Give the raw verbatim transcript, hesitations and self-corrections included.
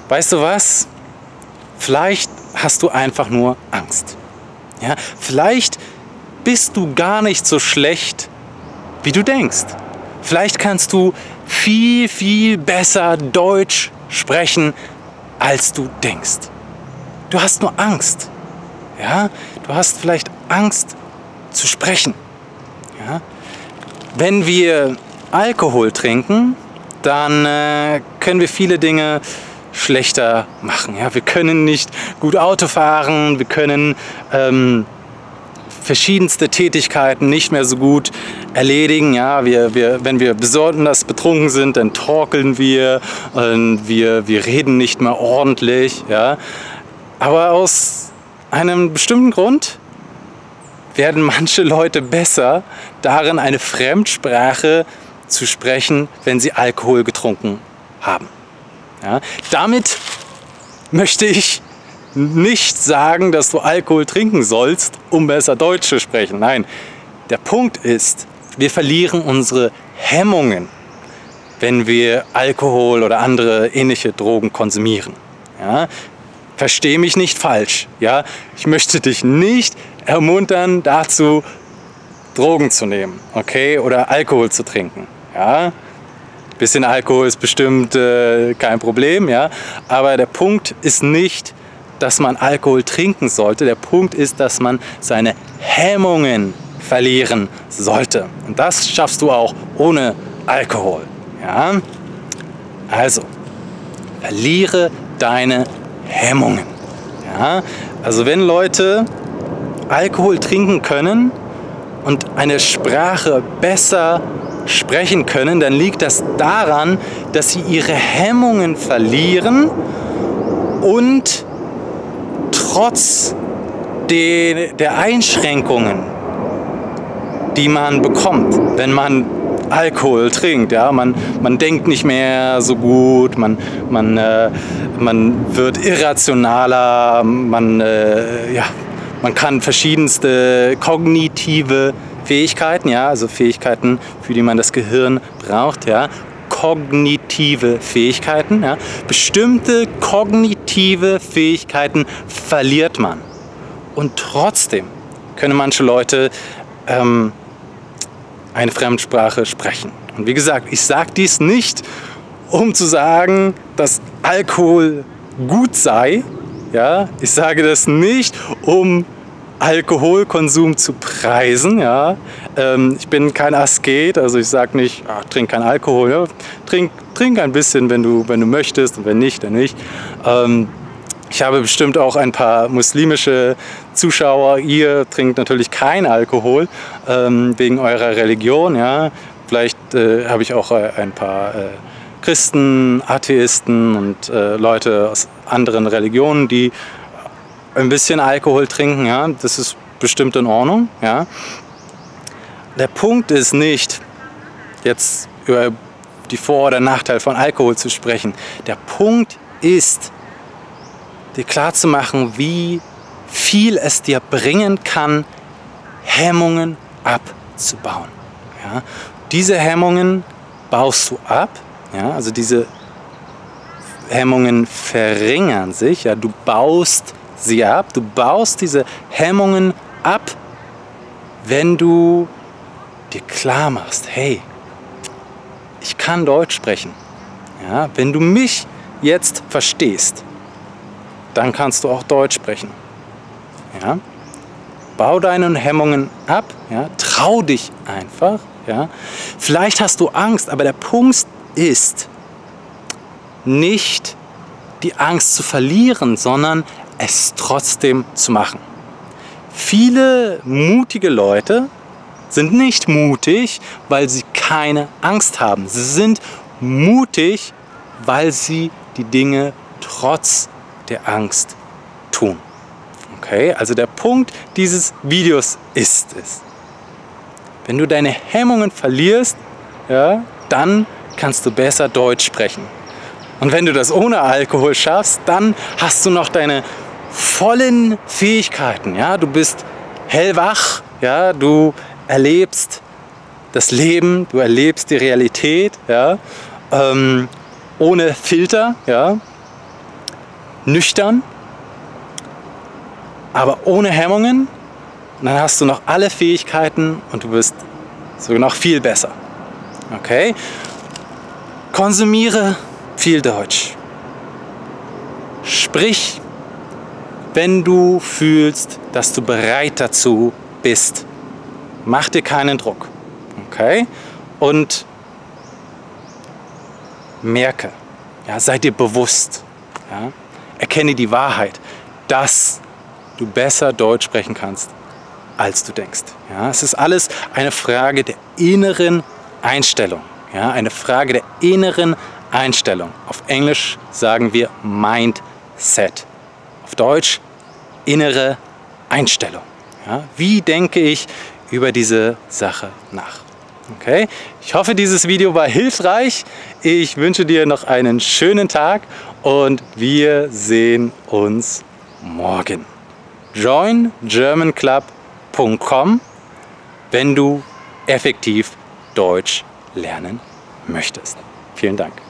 weißt du was? Vielleicht hast du einfach nur Angst. Ja? Vielleicht bist du gar nicht so schlecht, wie du denkst. Vielleicht kannst du viel, viel besser Deutsch sprechen, als du denkst. Du hast nur Angst. Ja? Du hast vielleicht Angst zu sprechen. Ja? Wenn wir Alkohol trinken, dann äh, können wir viele Dinge schlechter machen. Ja? Wir können nicht gut Auto fahren, wir können ähm, verschiedenste Tätigkeiten nicht mehr so gut erledigen. Ja? Wir, wir, wenn wir besonders betrunken sind, dann torkeln wir und wir, wir reden nicht mehr ordentlich. Ja? Aber aus einem bestimmten Grund werden manche Leute besser darin, eine Fremdsprache zu sprechen, wenn sie Alkohol getrunken haben. Ja, damit möchte ich nicht sagen, dass du Alkohol trinken sollst, um besser Deutsch zu sprechen. Nein, der Punkt ist, wir verlieren unsere Hemmungen, wenn wir Alkohol oder andere ähnliche Drogen konsumieren. Ja, versteh mich nicht falsch. Ja, ich möchte dich nicht ermuntern, dazu Drogen zu nehmen, okay, oder Alkohol zu trinken. Ja, ein bisschen Alkohol ist bestimmt äh, kein Problem, ja, aber der Punkt ist nicht, dass man Alkohol trinken sollte. Der Punkt ist, dass man seine Hemmungen verlieren sollte. Und das schaffst du auch ohne Alkohol. Ja, also verliere deine Hemmungen. Ja, also wenn Leute Alkohol trinken können und eine Sprache besser sprechen können, dann liegt das daran, dass sie ihre Hemmungen verlieren und trotz de, der Einschränkungen, die man bekommt, wenn man Alkohol trinkt, ja, man, man denkt nicht mehr so gut, man, man, äh, man wird irrationaler, man, äh, ja, man kann verschiedenste kognitive Fähigkeiten, ja, also Fähigkeiten, für die man das Gehirn braucht, ja, kognitive Fähigkeiten, ja, bestimmte kognitive Fähigkeiten verliert man. Und trotzdem können manche Leute ähm, eine Fremdsprache sprechen. Und wie gesagt, ich sage dies nicht, um zu sagen, dass Alkohol gut sei. Ja? Ich sage das nicht, um Alkoholkonsum zu preisen. Ja? Ähm, ich bin kein Asket, also ich sage nicht, ach, trink kein Alkohol. Ja? Trink, trink ein bisschen, wenn du, wenn du möchtest, und wenn nicht, dann nicht. Ähm, Ich habe bestimmt auch ein paar muslimische Zuschauer. Ihr trinkt natürlich kein Alkohol ähm, wegen eurer Religion. Ja? Vielleicht äh, habe ich auch äh, ein paar äh, Christen, Atheisten und äh, Leute aus anderen Religionen, die ein bisschen Alkohol trinken. Ja? Das ist bestimmt in Ordnung. Ja? Der Punkt ist nicht, jetzt über die Vor- oder Nachteile von Alkohol zu sprechen. Der Punkt ist, dir klarzumachen, wie viel es dir bringen kann, Hemmungen abzubauen. Ja? Diese Hemmungen baust du ab, ja? Also diese Hemmungen verringern sich, ja? Du baust sie ab, du baust diese Hemmungen ab, wenn du dir klar machst, hey, ich kann Deutsch sprechen. Ja? Wenn du mich jetzt verstehst, dann kannst du auch Deutsch sprechen. Ja? Bau deine Hemmungen ab, ja? Trau dich einfach. Ja? Vielleicht hast du Angst, aber der Punkt ist, nicht die Angst zu verlieren, sondern es trotzdem zu machen. Viele mutige Leute sind nicht mutig, weil sie keine Angst haben. Sie sind mutig, weil sie die Dinge trotz der Angst tun. Okay, also der Punkt dieses Videos ist es, wenn du deine Hemmungen verlierst, ja, dann kannst du besser Deutsch sprechen. Und wenn du das ohne Alkohol schaffst, dann hast du noch deine vollen Fähigkeiten. Ja, du bist hellwach, ja, du erlebst das Leben, du erlebst die Realität, ja, ähm, ohne Filter, ja. nüchtern, aber ohne Hemmungen. Und dann hast du noch alle Fähigkeiten und du wirst sogar noch viel besser. Okay? Konsumiere viel Deutsch. Sprich, wenn du fühlst, dass du bereit dazu bist. Mach dir keinen Druck. Okay? Und merke, ja, sei dir bewusst, ja, erkenne die Wahrheit, dass du besser Deutsch sprechen kannst, als du denkst. Ja, es ist alles eine Frage der inneren Einstellung. Ja, eine Frage der inneren Einstellung. Auf Englisch sagen wir Mindset. Auf Deutsch innere Einstellung. Ja, wie denke ich über diese Sache nach? Okay? Ich hoffe, dieses Video war hilfreich. Ich wünsche dir noch einen schönen Tag und wir sehen uns morgen. join german club punkt com, wenn du effektiv Deutsch lernen möchtest. Vielen Dank.